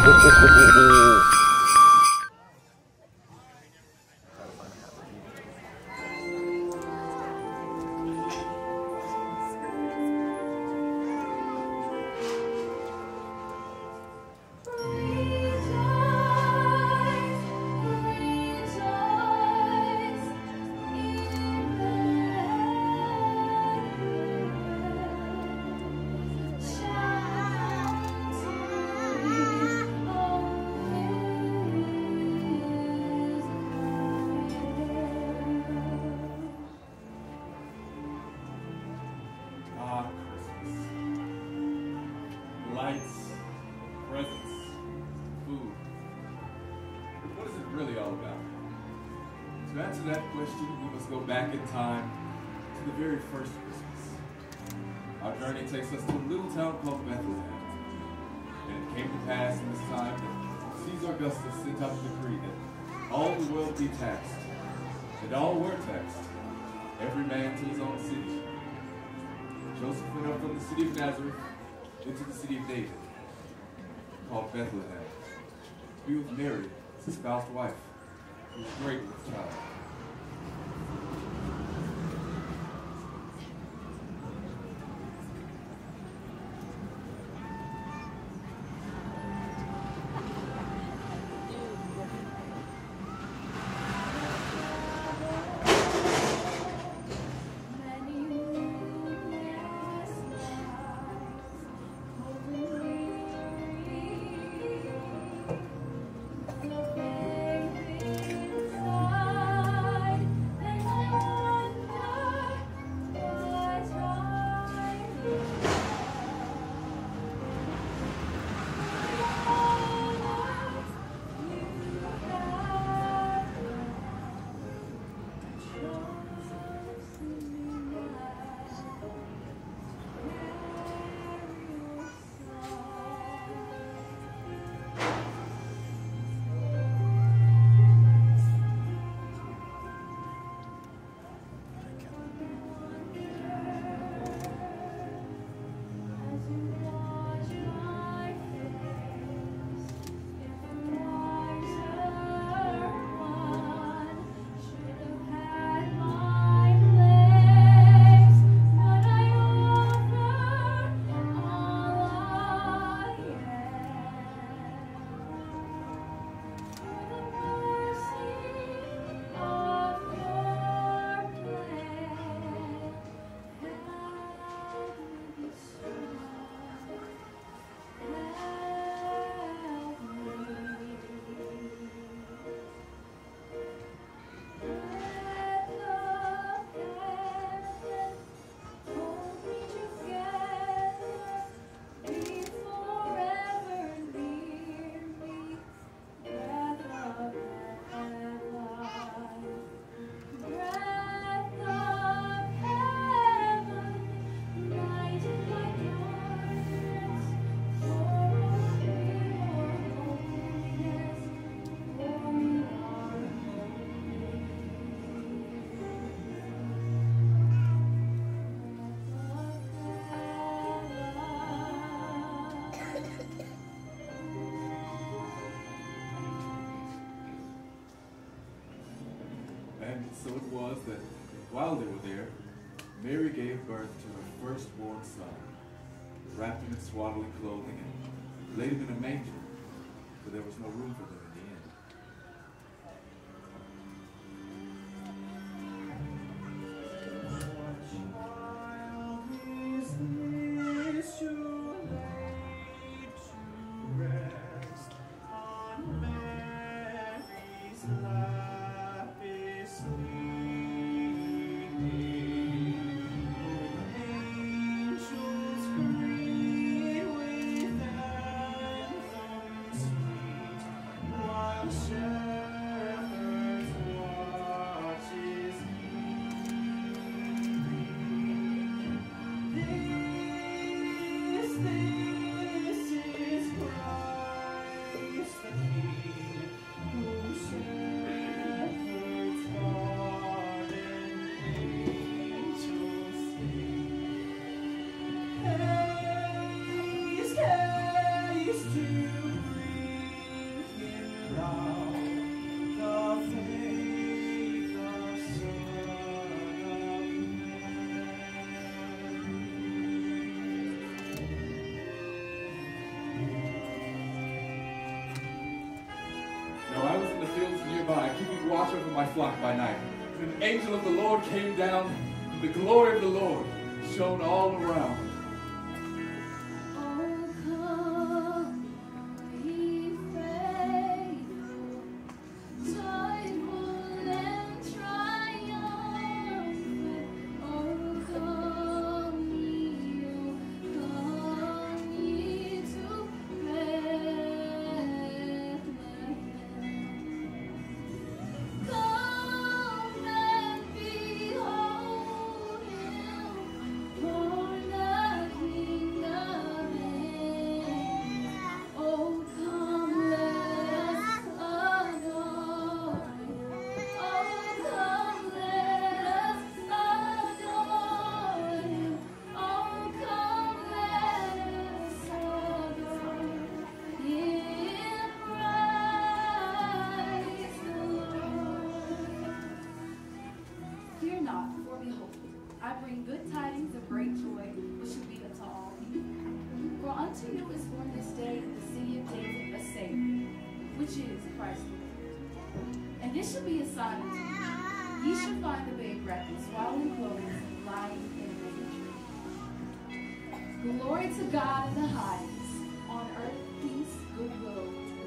To answer that question, we must go back in time to the very first Christmas. Our journey takes us to a little town called Bethlehem. And it came to pass in this time that Caesar Augustus sent out a decree that all the world be taxed, and all were taxed, every man to his own city. Joseph went up from the city of Nazareth into the city of David, called Bethlehem, to be with Mary, his espoused wife, who was great with child. And so it was that while they were there, Mary gave birth to her firstborn son, wrapped him in swaddling clothing and laid him in a manger, for there was no room for them in the inn. watch over my flock by night. And an angel of the Lord came down, and the glory of the Lord shone all around. Glory to God in the highest, on earth peace, goodwill.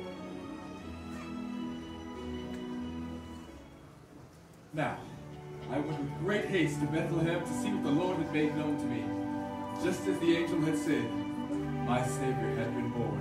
Now, I went with great haste to Bethlehem to see what the Lord had made known to me. Just as the angel had said, my Savior had been born.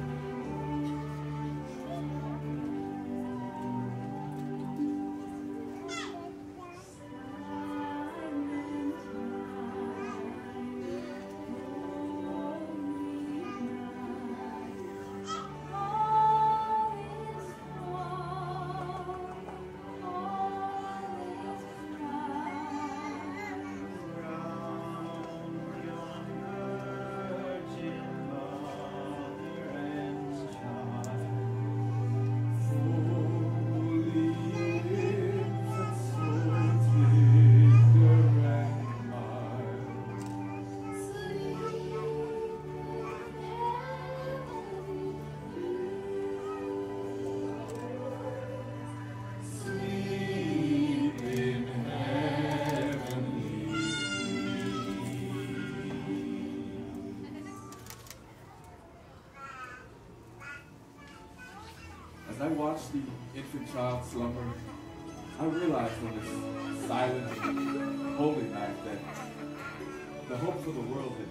As I watched the infant child slumber, I realized on this silent and holy night that the hope for the world had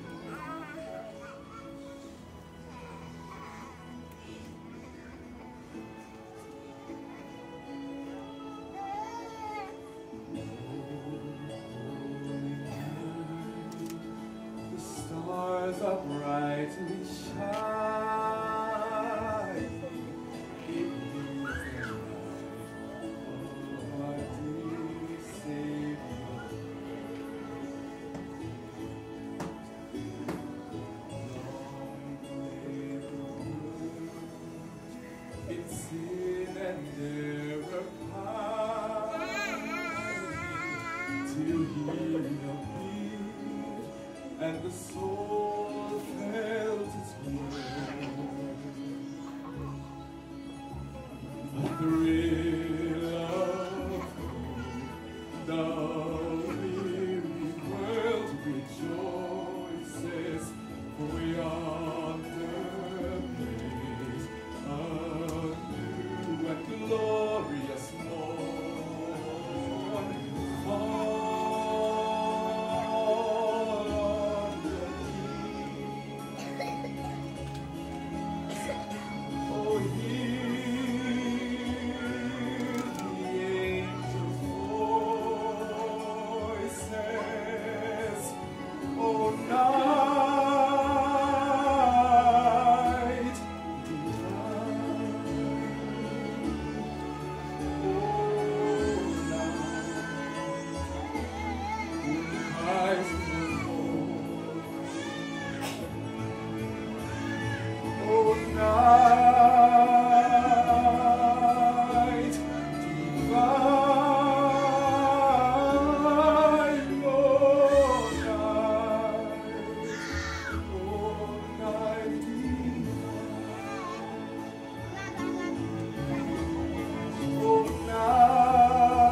the stars are brightly shining. And the soul felt its will. A thrill of hope, the weary world rejoices, for yonder breaks a new and glorious morn. Oh, night.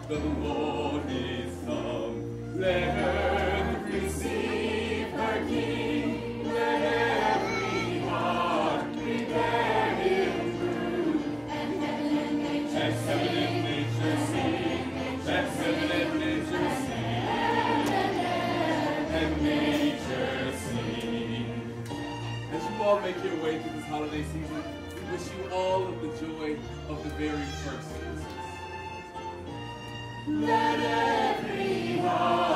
the Lord is come. Let earth receive her King. Let every heart prepare him through. And heaven and nature sing. Let heaven and nature sing. And nature sing. As you all make your way through this holiday season, we wish you all of the joy of the very first Christmas. Let every heart